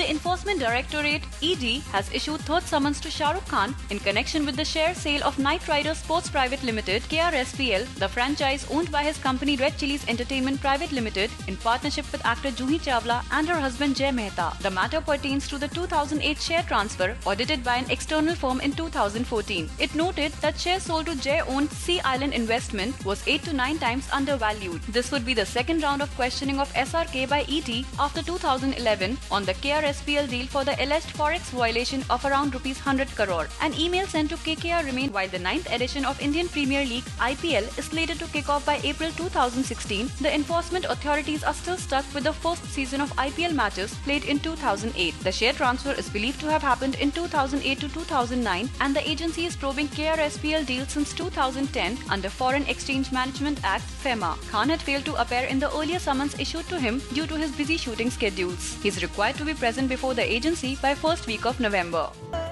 The Enforcement Directorate (ED) has issued third summons to Shah Rukh Khan in connection with the share sale of Knight Ridder Sports Private Limited (KRSPL), the franchise owned by his company Red Chillies Entertainment Private Limited in partnership with actor Juhi Chawla and her husband Jay Mehta. The matter pertains to the 2008 share transfer audited by an external firm in 2014. It noted that shares sold to Jay-owned Sea Island Investment was 8 to 9 times undervalued. This would be the second round of questioning of SRK by ED after 2011 on the KRSPL deal for the alleged forex violation of around ₹100 crore. An email sent to KKR remained while the 9th edition of Indian Premier League (IPL) is slated to kick off by April 2016. The enforcement authorities are still stuck with the first season of IPL matches played in 2008. The share transfer is believed to have happened in 2008 to 2009 and the agency is probing KRSPL deal since 2010 under Foreign Exchange Management Act (FEMA). Khan had failed to appear in the earlier summons issued to him due to his busy shooting schedules. He is required to be present before the agency by first week of November.